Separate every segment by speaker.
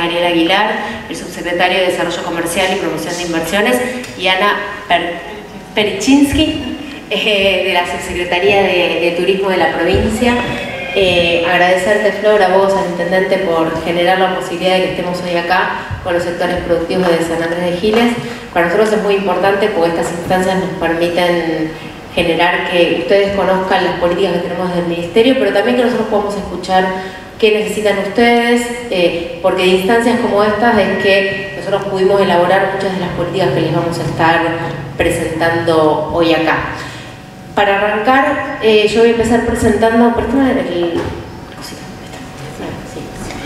Speaker 1: Gabriela Aguilar, el subsecretario de Desarrollo Comercial y Promoción de Inversiones, y Ana Perichinsky, de la Subsecretaría de Turismo de la provincia. Agradecerte, Flor, a vos, al intendente, por generar la posibilidad de que estemos hoy acá con los sectores productivos de San Andrés de Giles. Para nosotros es muy importante porque estas instancias nos permiten generar que ustedes conozcan las políticas que tenemos del Ministerio, pero también que nosotros podamos escuchar qué necesitan ustedes, porque de instancias como estas es que nosotros pudimos elaborar muchas de las políticas que les vamos a estar presentando hoy acá. Para arrancar, yo voy a empezar presentando... Préstame el... cosita. Sí.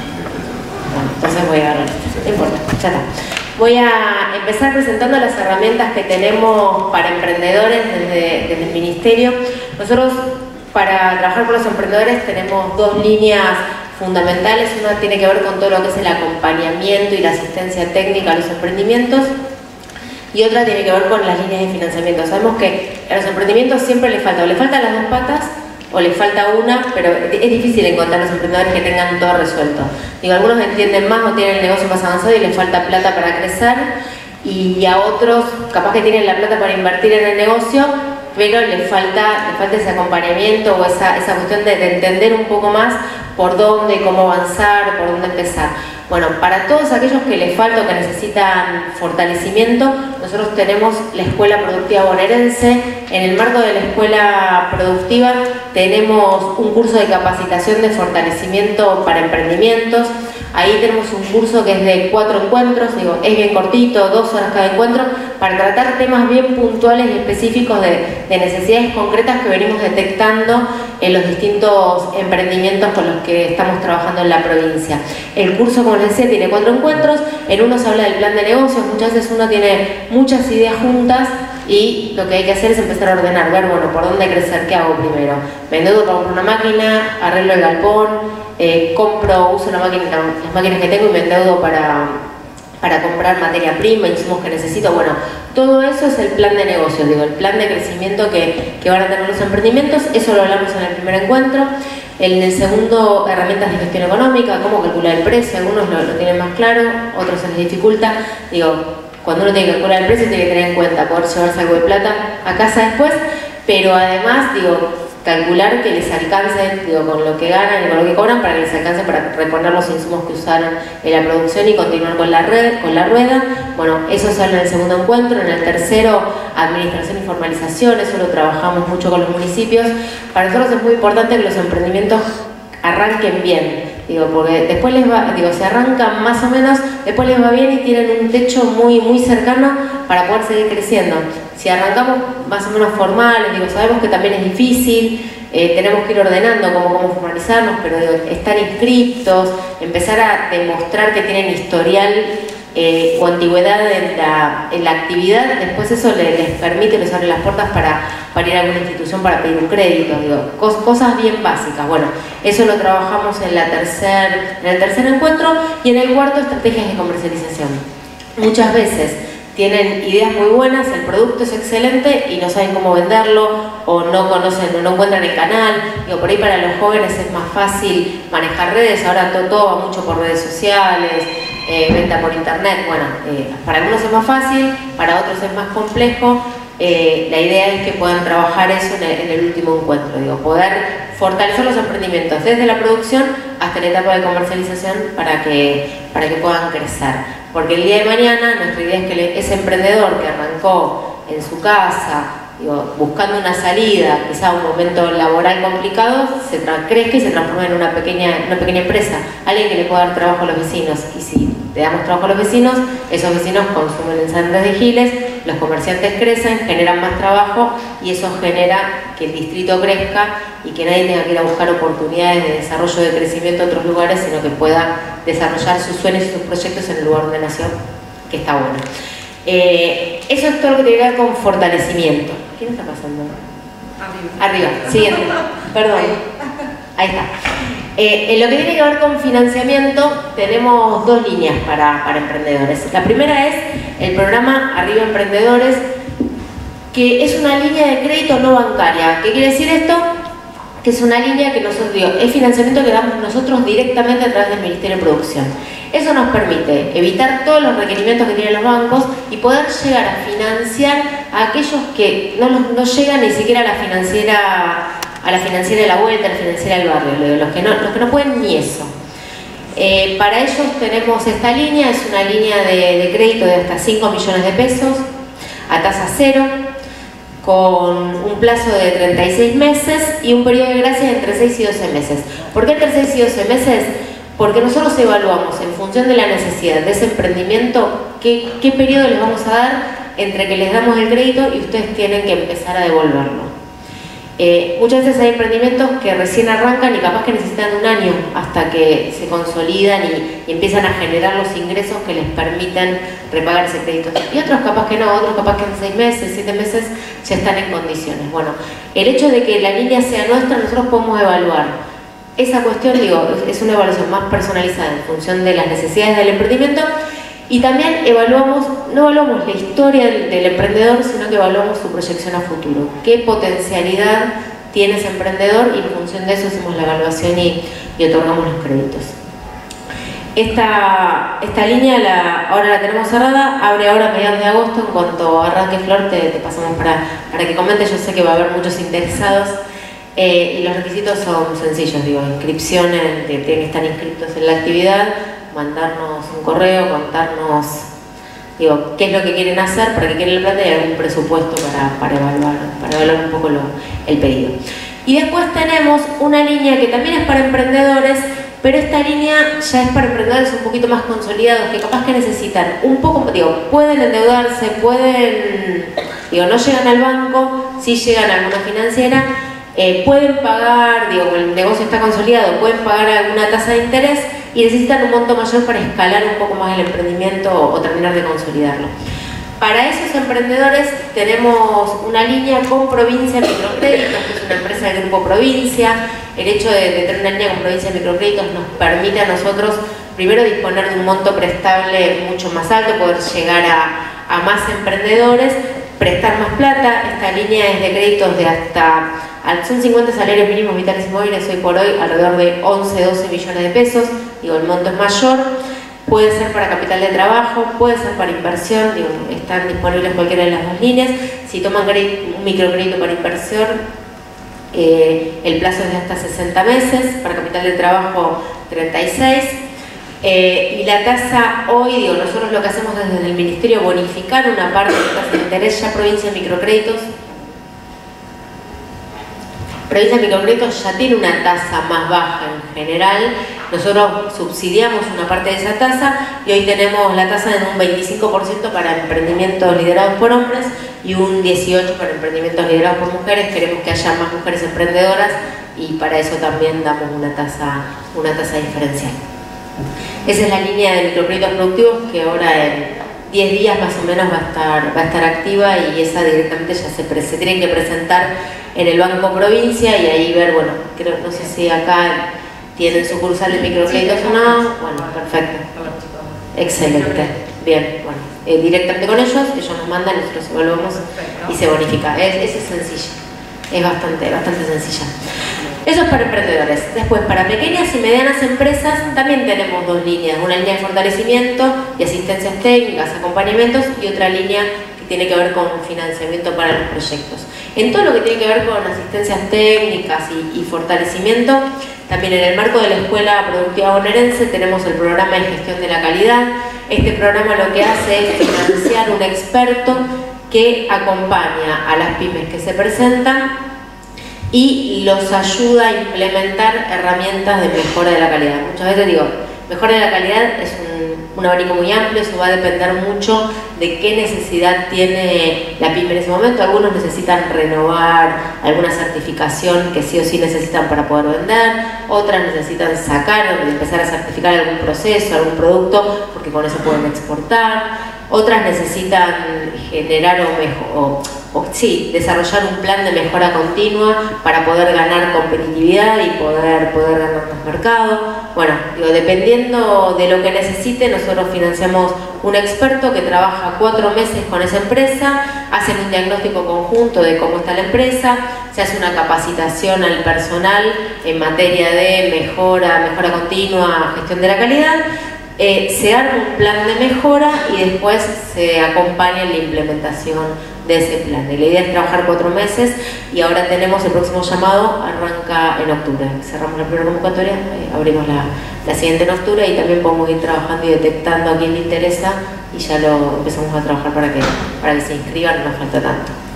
Speaker 1: Bueno, entonces voy a... No importa, ya está. Voy a empezar presentando las herramientas que tenemos para emprendedores desde el Ministerio. Nosotros, para trabajar con los emprendedores, tenemos dos líneas fundamentales. Una tiene que ver con todo lo que es el acompañamiento y la asistencia técnica a los emprendimientos, y otra tiene que ver con las líneas de financiamiento. Sabemos que a los emprendimientos siempre les faltan las dos patas o les falta una, pero es difícil encontrar los emprendedores que tengan todo resuelto. Digo, algunos entienden más o tienen el negocio más avanzado y les falta plata para crecer, y a otros capaz que tienen la plata para invertir en el negocio, pero les falta ese acompañamiento o esa cuestión de entender un poco más por dónde, cómo avanzar, por dónde empezar. Bueno, para todos aquellos que les falta o que necesitan fortalecimiento, nosotros tenemos la Escuela Productiva Bonaerense. En el marco de la Escuela Productiva tenemos un curso de capacitación de fortalecimiento para emprendimientos. Ahí tenemos un curso que es de 4 encuentros, digo, es bien cortito, 2 horas cada encuentro, para tratar temas bien puntuales y específicos de necesidades concretas que venimos detectando en los distintos emprendimientos con los que estamos trabajando en la provincia. El curso, como les decía, tiene 4 encuentros. En uno se habla del plan de negocios. Muchas veces uno tiene muchas ideas juntas y lo que hay que hacer es empezar a ordenar, ver, bueno, por dónde crecer, qué hago primero. Me endeudo para comprar una máquina, arreglo el galpón, uso las máquinas que tengo y me endeudo para comprar materia prima, insumos que necesito. Bueno, todo eso es el plan de negocio, digo, el plan de crecimiento que van a tener los emprendimientos. Eso lo hablamos en el primer encuentro. En el segundo, herramientas de gestión económica, cómo calcular el precio. Algunos lo tienen más claro, otros se les dificulta. Digo, cuando uno tiene que calcular el precio, tiene que tener en cuenta poder llevarse algo de plata a casa después, pero además, digo, calcular que les alcance, digo, con lo que ganan y con lo que cobran, para que les alcance para reponer los insumos que usaron en la producción y continuar con la rueda. Bueno, eso se habla en el segundo encuentro. En el tercero, administración y formalización. Eso lo trabajamos mucho con los municipios. Para nosotros es muy importante que los emprendimientos arranquen bien, digo, porque después les va, digo, se arrancan más o menos, después les va bien y tienen un techo muy cercano para poder seguir creciendo. Si arrancamos más o menos formales, digo, sabemos que también es difícil, tenemos que ir ordenando cómo formalizarnos, pero digo, estar inscriptos, empezar a demostrar que tienen historial o antigüedad en la actividad, después eso les permite, les abre las puertas para ir a alguna institución para pedir un crédito, digo, cosas bien básicas. Bueno, eso lo trabajamos en el tercer encuentro. Y en el cuarto, estrategias de comercialización. Muchas veces tienen ideas muy buenas, el producto es excelente y no saben cómo venderlo, o no conocen, o no encuentran el canal. Digo, por ahí para los jóvenes es más fácil manejar redes, ahora todo va mucho por redes sociales, venta por internet. Bueno, para algunos es más fácil, para otros es más complejo. La idea es que puedan trabajar eso en el último encuentro, digo, poder fortalecer los emprendimientos desde la producción hasta la etapa de comercialización para que puedan crecer. Porque el día de mañana nuestra idea es que ese emprendedor que arrancó en su casa, digo, buscando una salida, quizá un momento laboral complicado, crezca y se transforma en una pequeña empresa, alguien que le pueda dar trabajo a los vecinos. Y si le damos trabajo a los vecinos, esos vecinos consumen en San Andrés de Giles, los comerciantes crecen, generan más trabajo, y eso genera que el distrito crezca y que nadie tenga que ir a buscar oportunidades de desarrollo, de crecimiento en otros lugares, sino que pueda desarrollar sus sueños y sus proyectos en el lugar donde nació, que está bueno. Eso es todo lo que tiene que ver con fortalecimiento. ¿Quién está pasando? Arriba, siguiente. Perdón. Ahí está. En lo que tiene que ver con financiamiento, tenemos dos líneas para emprendedores. La primera es el programa Arriba Emprendedores, que es una línea de crédito no bancaria. ¿Qué quiere decir esto? que es una línea que nosotros, es financiamiento que damos nosotros directamente a través del Ministerio de Producción. Eso nos permite evitar todos los requerimientos que tienen los bancos y poder llegar a financiar a aquellos que no llegan ni siquiera a la financiera de la vuelta, a la financiera del barrio, los que no pueden ni eso. Para ellos tenemos esta línea, es una línea de crédito de hasta 5 millones de pesos a tasa cero, con un plazo de 36 meses y un periodo de gracia entre 6 y 12 meses. ¿Por qué entre 6 y 12 meses? Porque nosotros evaluamos en función de la necesidad de ese emprendimiento qué periodo les vamos a dar entre que les damos el crédito y ustedes tienen que empezar a devolverlo. Muchas veces hay emprendimientos que recién arrancan y capaz que necesitan un año hasta que se consolidan y empiezan a generar los ingresos que les permiten repagar ese crédito. Y otros capaz que no, otros capaz que en 6 meses, 7 meses ya están en condiciones. Bueno, el hecho de que la línea sea nuestra, nosotros podemos evaluar esa cuestión, es una evaluación más personalizada en función de las necesidades del emprendimiento. Y también no evaluamos la historia del emprendedor, sino que evaluamos su proyección a futuro. ¿Qué potencialidad tiene ese emprendedor? Y en función de eso hacemos la evaluación y otorgamos los créditos. Esta línea ahora la tenemos cerrada, abre ahora a mediados de agosto. En cuanto arranque Flor, te pasamos para que comentes. Yo sé que va a haber muchos interesados. Y los requisitos son sencillos, inscripción, tienen que estar inscritos en la actividad, mandarnos un correo, contarnos qué es lo que quieren hacer, para qué quieren el plan y algún presupuesto para evaluar un poco el pedido. Y después tenemos una línea que también es para emprendedores, pero esta línea ya es para emprendedores un poquito más consolidados, que capaz que necesitan un poco, pueden endeudarse, no llegan al banco, sí llegan a alguna financiera, pueden pagar, el negocio está consolidado, pueden pagar alguna tasa de interés y necesitan un monto mayor para escalar un poco más el emprendimiento o terminar de consolidarlo. Para esos emprendedores tenemos una línea con Provincia Microcréditos, que es una empresa del Grupo Provincia. El hecho de tener una línea con Provincia Microcréditos nos permite a nosotros, primero, disponer de un monto prestable mucho más alto, poder llegar a más emprendedores, prestar más plata. Esta línea es de créditos de son 50 salarios mínimos vitales y móviles, hoy por hoy alrededor de 11-12 millones de pesos, el monto es mayor. Puede ser para capital de trabajo, puede ser para inversión, están disponibles cualquiera de las dos líneas. Si toman un microcrédito para inversión, el plazo es de hasta 60 meses, para capital de trabajo 36. Y la tasa hoy, nosotros lo que hacemos desde el Ministerio, bonificar una parte de la tasa de interés. Ya Provincia de Microcréditos ya tiene una tasa más baja en general. Nosotros subsidiamos una parte de esa tasa y hoy tenemos la tasa en un 25% para emprendimientos liderados por hombres y un 18% para emprendimientos liderados por mujeres. Queremos que haya más mujeres emprendedoras y para eso también damos una tasa diferencial. Esa es la línea de microcréditos productivos que ahora en 10 días más o menos va a estar activa, y esa directamente ya se tienen que presentar en el Banco Provincia y ahí ver, no sé si acá tienen sucursal de microcréditos o no. Bueno, perfecto. Excelente. Bien, directamente con ellos nos mandan, nosotros evaluamos y se bonifica. Es sencilla, es bastante sencilla. Eso es para emprendedores. Después, para pequeñas y medianas empresas también tenemos dos líneas. Una línea de fortalecimiento y asistencias técnicas, acompañamientos, y otra línea que tiene que ver con financiamiento para los proyectos. En todo lo que tiene que ver con asistencias técnicas y fortalecimiento, también en el marco de la Escuela Productiva Bonaerense tenemos el programa de gestión de la calidad. Este programa lo que hace es financiar un experto que acompaña a las pymes que se presentan y los ayuda a implementar herramientas de mejora de la calidad. Muchas veces mejora de la calidad es un abanico muy amplio, eso va a depender mucho de qué necesidad tiene la pyme en ese momento. Algunos necesitan renovar alguna certificación que sí o sí necesitan para poder vender, otras necesitan empezar a certificar algún proceso, algún producto, porque con eso pueden exportar. Otras necesitan generar desarrollar un plan de mejora continua para poder ganar competitividad y poder ganar más mercado. Dependiendo de lo que necesite, nosotros financiamos un experto que trabaja 4 meses con esa empresa, hacen un diagnóstico conjunto de cómo está la empresa, se hace una capacitación al personal en materia de mejora continua, gestión de la calidad, se arma un plan de mejora y después se acompaña en la implementación de ese plan. Y la idea es trabajar 4 meses y ahora tenemos el próximo llamado, arranca en octubre. Cerramos la primera convocatoria, abrimos la siguiente en octubre y también podemos ir trabajando y detectando a quién le interesa y ya lo empezamos a trabajar para que se inscriban, no nos falta tanto.